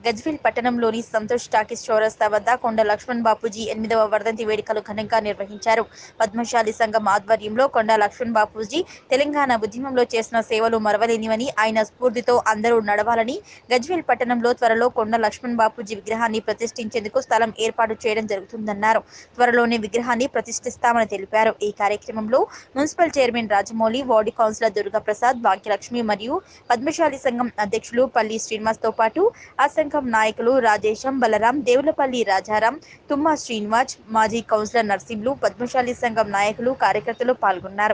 గజ్వేల్ పట్టణంలోని సంతోష్ టాకీస్ చౌరస్తా వద్ద కొండ లక్ష్మణ్ బాపూజీ 8వ వర్ధంతి వేడుకలు ఘనంగా నిర్వహించారు. పద్మశాలి సంఘం ఆధ్వర్యంలో కొండ లక్ష్మణ్ బాపూజీ తెలంగాణ ఉద్యమంలో చేసిన సేవలు మరవలేనివని, ఆయన స్ఫూర్తితో అందరూ నడవాలని, గజ్వేల్ పట్టణంలో త్వరలో కొండ లక్ష్మణ్ బాపూజీ విగ్రహాన్ని ప్రతిష్ఠించేందుకు స్థలం ఏర్పాటు చేయడం జరుగుతుందన్నారు. త్వరలోనే విగ్రహాన్ని ప్రతిష్ఠిస్తామని తెలిపారు. ఈ కార్యక్రమంలో municipal chairman Rajamouli, ward councillor Durgaprasad, Bhagyalakshmi మరియు పద్మశాలి సంఘం అధ్యక్షులు పల్లి శ్రీనివాస్ తో పాటు ఆ సంఘం నాయకులు రాజేశం, బలరాం, దేవులపల్లి రాజారాం, తుమ్మా శ్రీనివాస్, మాజీ కౌన్సిలర్ నర్సింహులు, పద్మశాలి సంఘం నాయకులు, కార్యకర్తలు పాల్గొన్నారు.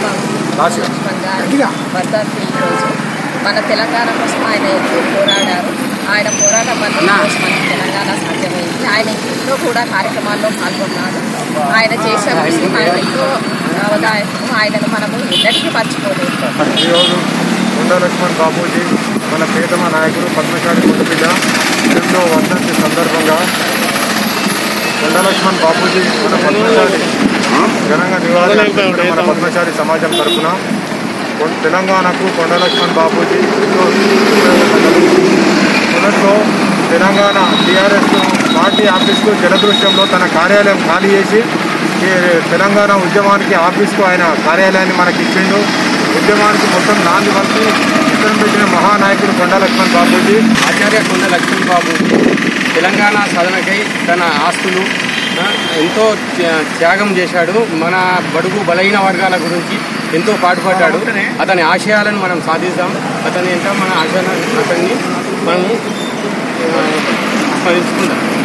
మన తెలంగాణ కోసం ఆయన ఎంతో పోరాడారు. ఆయన పోరాటం వల్ల మన తెలంగాణ సాధ్యమైంది. ఆయన ఇంట్లో కూడా కార్యక్రమాల్లో పాల్గొన్నారు. ఆయన చేసిన కృషి మనకు ఎంతో అవదాయకం. ఆయనను మనము ఎన్నటికీ మర్చిపోలేదు. కొండ లక్ష్మణ్ బాపూజీ మన ప్రియతమ నాయకుడు, పద్మశాలి ముద్దుబిడ్డ 8వ వర్ధంతి సందర్భంగా కొండ లక్ష్మణ్ బాపూజీ మన పద్మశాలి ఘనంగా నివాళులర్పించడం మన పద్మశాలి సమాజం తరఫున తెలంగాణకు కొండ లక్ష్మణ్ బాపూజీ మొదట్లో తెలంగాణ టీఆర్ఎస్ పార్టీ ఆఫీస్కు జలదృశ్యంలో తన కార్యాలయం ఖాళీ చేసి తెలంగాణ ఉద్యమానికి ఆఫీస్కు ఆయన కార్యాలయాన్ని మనకి ఇచ్చిండు. ఉద్యమానికి మొత్తం నాంది వంటి చిత్రం పెట్టిన మహానాయకుడు కొండ లక్ష్మణ్ బాపూజీ. ఆచార్య కొండ లక్ష్మణ్ బాపూజీ తెలంగాణ సాధనకై తన ఆస్తులు ఎంతో త్యాగం చేశాడు. మన బడుగు బలహీన వర్గాల గురించి ఎంతో పాటుపడ్డాడు. అతని ఆశయాలను మనం సాధిస్తాం. అతని ఎంత మన ఆశయాన్ని మనము స్మరించుకుందాం.